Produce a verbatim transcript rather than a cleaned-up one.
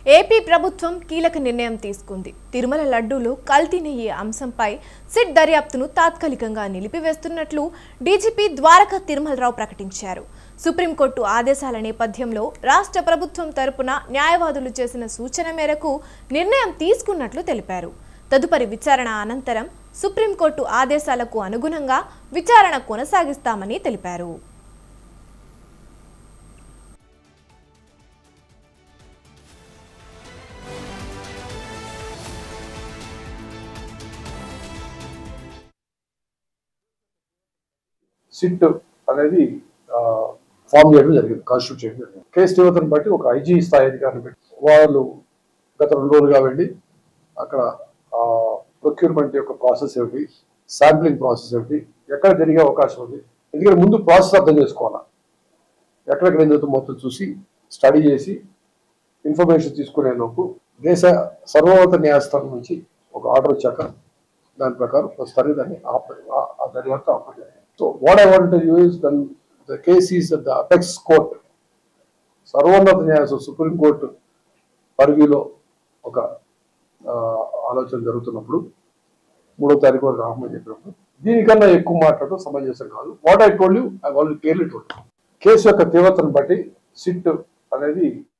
AP ప్రభుత్వం కీలక నిర్ణయం తీసుకుంది. తిరుమల లడ్డూలు కల్తీనయ్యే అంశంపై సిట్ దర్యాప్తును తాత్కాలికంగా నిలిపివేస్తున్నట్లు డీజీపీ ద్వారకా తిరుమలరావు ప్రకటించారు. సుప్రీంకోర్టు ఆదేశాల నేపథ్యంలో రాష్ట్ర ప్రభుత్వం తరపున న్యాయవాదులు చేసిన సూచన మేరకు నిర్ణయం తీసుకున్నట్లు తెలిపారు. తదుపరి విచారణ అనంతరం సుప్రీంకోర్టు ఆదేశాలకు అనుగుణంగా విచారణ కొనసాగిస్తామని తెలిపారు. సిట్ అనేది ఫామ్ చేయడం జరిగింది, కాన్స్టిట్యూట్ చేయడం జరిగింది. కేసు తీవ్రతను బట్టి ఒక ఐజీ స్థాయి అధికారులు పెట్టి వాళ్ళు గత రెండు రోజులుగా వెళ్ళి అక్కడ ప్రొక్యూర్మెంట్ యొక్క ప్రాసెస్ ఏమిటి, శాంప్లింగ్ ప్రాసెస్ ఏమిటి, ఎక్కడ జరిగే అవకాశం ఉంది, ఎందుకంటే ముందు ప్రాసెస్ అర్థం చేసుకోవాలా, ఎక్కడెక్కడ ఏం జరుగుతుందో మొత్తం చూసి స్టడీ చేసి ఇన్ఫర్మేషన్ తీసుకునే లోపు దేశ సర్వోన్నత న్యాయస్థానం నుంచి ఒక ఆర్డర్ వచ్చాక దాని ప్రకారం ప్రస్తుతానికి దాన్ని ఆ దర్యాప్తు ఆపలేదు. So what I want to tell you is then the case is at the apex court. సర్వోన్నత న్యాయస్థానం సుప్రీం కోర్టు పరిధిలో ఒక ఆలోచన జరుగుతున్నప్పుడు మూడో తారీఖు వరకు రామని చెప్పినప్పుడు దీనికన్నా ఎక్కువ మాట్లాడటం సమంజసం కాదు. What I told you I already clearly told you. Case యొక్క తీవ్రతను బట్టి సిట్ అనేది